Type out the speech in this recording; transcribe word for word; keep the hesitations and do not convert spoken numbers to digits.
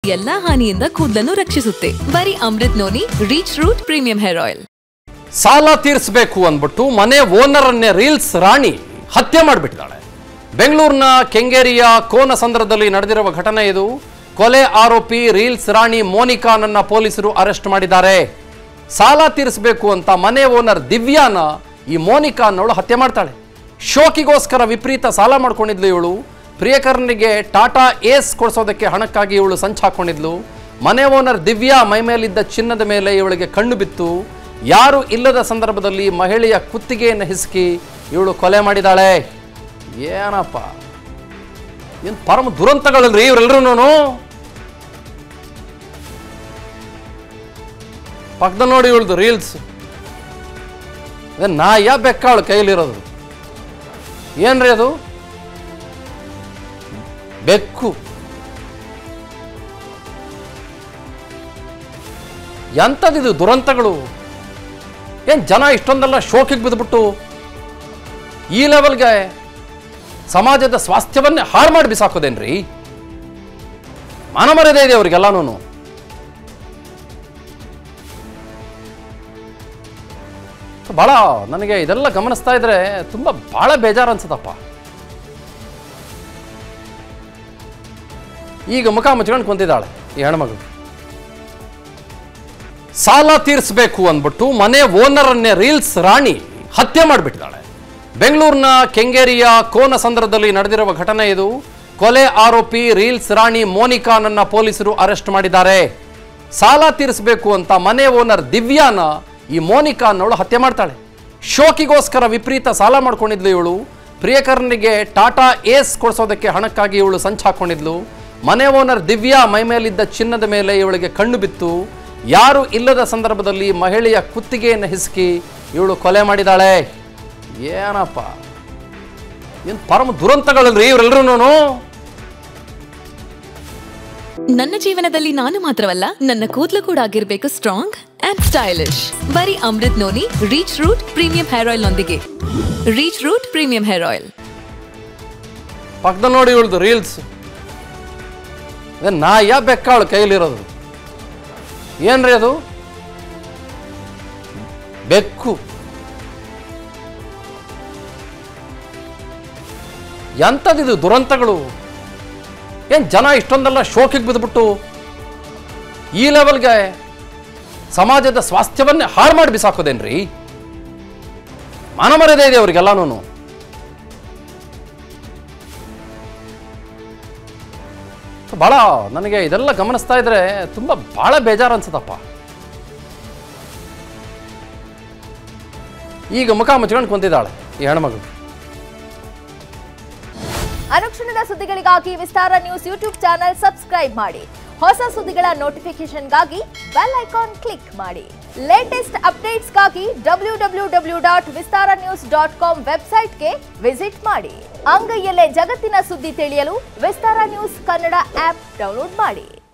ಎಲ್ಲಾ ಹಾನಿಯಿಂದ ಕೂದಲನ್ನು ರಕ್ಷಿಸುತ್ತೆ. ಬರೀ Amrit noni reach root premium hair oil. ಸಾಲ ತೀರಿಸಬೇಕು ಅಂದ್ಬಿಟ್ಟು ಮನೆ ಓನರ್ ಅನ್ನೇ ರೀಲ್ಸ್ ರಾಣಿ ಹತ್ಯೆ ಮಾಡಿಬಿಟ್ಟಿದ್ದಾಳೆ. ಬೆಂಗಳೂರಿನ ಕೆಂಗೇರಿಯ ಕೋನಸಂದ್ರದಲ್ಲಿ ನಡೆದಿರುವ ಘಟನೆ ಇದು. ಕೊಲೆ ಆರೋಪಿ ರೀಲ್ಸ್ ರಾಣಿ ಮೋನಿಕಾನನ್ನ ಪೊಲೀಸರು ಅರೆಸ್ಟ್ ಮಾಡಿದ್ದಾರೆ. ಸಾಲ ತೀರಿಸಬೇಕು ಅಂತ ಮನೆ ಓನರ್ ದಿವ್ಯಾನ ಈ ಮೋನಿಕಾ ಅನ್ನೋಳು ಹತ್ಯೆ ಮಾಡ್ತಾಳೆ. ಶೋಕಿಗೋಸ್ಕರ ವಿಪರೀತ ಸಾಲ ಮಾಡ್ಕೊಂಡಿದ್ಲು ಇವಳು. ಪ್ರಿಯಕರನಿಗೆ ಟಾಟಾ ಏಸ್ ಕೊಡಿಸೋದಕ್ಕೆ ಹಣಕ್ಕಾಗಿ ಇವಳು ಸಂಚು ಹಾಕೊಂಡಿದ್ಲು. ಮನೆ ಓನರ್ ದಿವ್ಯಾ ಮೈಮೇಲಿದ್ದ ಚಿನ್ನದ ಮೇಲೆ ಇವಳಿಗೆ ಕಣ್ಣು ಬಿತ್ತು. ಯಾರು ಇಲ್ಲದ ಸಂದರ್ಭದಲ್ಲಿ ಮಹಿಳೆಯ ಕುತ್ತಿಗೆಯನ್ನು ಹಿಸುಕಿ ಇವಳು ಕೊಲೆ ಮಾಡಿದಾಳೆ. ಏನಪ್ಪ, ಏನು ಪರಮ ದುರಂತಗಳಲ್ರಿ ಇವರೆಲ್ಲರೂ. ಪಕ್ಕದ ನೋಡಿ ಇವಳ್ದು ರೀಲ್ಸ್. ನಾಯ ಬೆಕ್ಕಾಳು ಕೈಲಿರೋದು ಏನ್ರಿ ಅದು? ಬೆಕ್ಕು. ಎಂಥದಿದು ದುರಂತಗಳು? ಏನ್ ಜನ ಇಷ್ಟೊಂದೆಲ್ಲ ಶೋಕಿಗೆ ಬಿದ್ದುಬಿಟ್ಟು ಈ ಲೆವೆಲ್ಗೆ ಸಮಾಜದ ಸ್ವಾಸ್ಥ್ಯವನ್ನೇ ಹಾಳು ಮಾಡಿ ಬಿಸಾಕೋದೇನ್ರಿ? ಮಾನಮರ್ಯಾದೆ ಇದೆ ಅವ್ರಿಗೆಲ್ಲಾನು. ಬಹಳ ನನಗೆ ಇದೆಲ್ಲ ಗಮನಿಸ್ತಾ ಇದ್ರೆ ತುಂಬಾ ಬಹಳ ಬೇಜಾರು ಅನ್ಸುತ್ತಪ್ಪ. ಈಗ ಮುಖ ಮುಚ್ಕೊಂಡು ಕುಂತಿದ್ದಾಳೆ ಈ ಹೆಣ್ಮಗಳು. ಸಾಲ ತೀರಿಸಬೇಕು ಅಂದ್ಬಿಟ್ಟು ಮನೆ ಓನರ್ ಅನ್ನೇ ರೀಲ್ಸ್ ರಾಣಿ ಹತ್ಯೆ ಮಾಡಿಬಿಟ್ಟಿದ್ದಾಳೆ. ಬೆಂಗಳೂರಿನ ಕೆಂಗೇರಿಯ ಕೋನಸಂದ್ರದಲ್ಲಿ ನಡೆದಿರುವ ಘಟನೆ ಇದು. ಕೊಲೆ ಆರೋಪಿ ರೀಲ್ಸ್ ರಾಣಿ ಮೋನಿಕಾನನ್ನ ಪೊಲೀಸರು ಅರೆಸ್ಟ್ ಮಾಡಿದ್ದಾರೆ. ಸಾಲ ತೀರಿಸಬೇಕು ಅಂತ ಮನೆ ಓನರ್ ದಿವ್ಯಾನ ಈ ಮೋನಿಕಾ ಅನ್ನೋಳು ಹತ್ಯೆ ಮಾಡ್ತಾಳೆ. ಶೋಕಿಗೋಸ್ಕರ ವಿಪರೀತ ಸಾಲ ಮಾಡ್ಕೊಂಡಿದ್ಲು ಇವಳು. ಪ್ರಿಯಕರನಿಗೆ ಟಾಟಾ ಏಸ್ ಕೊಡಿಸೋದಕ್ಕೆ ಹಣಕ್ಕಾಗಿ ಇವಳು ಸಂಚು ಹಾಕೊಂಡಿದ್ಲು. ಮನೆ ಓನರ್ ದಿವ್ಯಾ ಮೈಮೇಲಿದ್ದ ಚಿನ್ನದ ಮೇಲೆ ಇವಳಿಗೆ ಕಣ್ಣು ಬಿತ್ತು. ಯಾರು ಇಲ್ಲದ ಸಂದರ್ಭದಲ್ಲಿ ಮಹಿಳೆಯ ಕುತ್ತಿಗೆಯನ್ನು ಹಿಸುಕಿ ಇವಳು ಕೊಲೆ ಮಾಡಿದಾಳೆ. ಏನಪ್ಪ, ಏನು ಪರಮ ದುರಂತಗಳಲ್ರಿ ಇವರೆಲ್ಲರೂ. ನನ್ನ ಜೀವನದಲ್ಲಿ ನಾನು ಮಾತ್ರವಲ್ಲ, ನನ್ನ ಕೂದಲು ಕೂಡ ಆಗಿರ್ಬೇಕು ಸ್ಟ್ರಾಂಗ್ ಅಂಡ್ ಸ್ಟೈಲಿಶ್. ಬರೀ Amrit noni reach root premium hair oil ನೊಂದಿಗೆ. Reach root premium hair oil. ಪಕ್ಕದ ನೋಡಿ ಇವಳ್ದು ರೀಲ್ಸ್. ನಾಯ ಬೆಕ್ಕಾಳು ಕೈಲಿರೋದು ಏನ್ರಿ ಅದು? ಬೆಕ್ಕು. ಎಂಥದಿದು ದುರಂತಗಳು? ಏನ್ ಜನ ಇಷ್ಟೊಂದೆಲ್ಲ ಶೋಕಿಗೆ ಬಿದ್ದುಬಿಟ್ಟು ಈ ಲೆವೆಲ್ಗೆ ಸಮಾಜದ ಸ್ವಾಸ್ಥ್ಯವನ್ನೇ ಹಾಳು ಮಾಡಿ ಬಿಸಾಕೋದೇನ್ರಿ? ಮಾನಮರ್ಯಾದೆ ಇದೆ ಅವ್ರಿಗೆಲ್ಲಾನು. ಬಹಳ ನನಗೆ ಇದೆಲ್ಲ ಗಮನಿಸ್ತಾ ಇದ್ರೆ ತುಂಬಾ ಬಹಳ ಬೇಜಾರು ಅನ್ಸುತ್ತಪ್ಪ. ಈಗ ಮುಖ ಮುಚ್ಕೊಂಡು ಕುಂತಿದ್ದಾಳೆ ಈ ಹೆಣ್ಮಗಳು. ಅನುಕ್ಷಣದ ಸುದ್ದಿಗಳಿಗಾಗಿ Vistara news YouTube channel subscribe ಮಾಡಿ. ಹೊಸ ಸುದ್ದಿಗಳ ನೋಟಿಫಿಕೇಶನ್ಗಾಗಿ ಬೆಲ್ ಐಕಾನ್ ಕ್ಲಿಕ್ ಮಾಡಿ. ಲೇಟೆಸ್ಟ್ ಅಪ್ಡೇಟ್ಸ್ಗಾಗಿ W W W dot Vistara news dot com ವೆಬ್ಸೈಟ್ಗೆ ವಿಸಿಟ್ ಮಾಡಿ. ಅಂಗೈಯಲ್ಲೇ ಜಗತ್ತಿನ ಸುದ್ದಿ ತಿಳಿಯಲು Vistara news Kannada app download ಮಾಡಿ.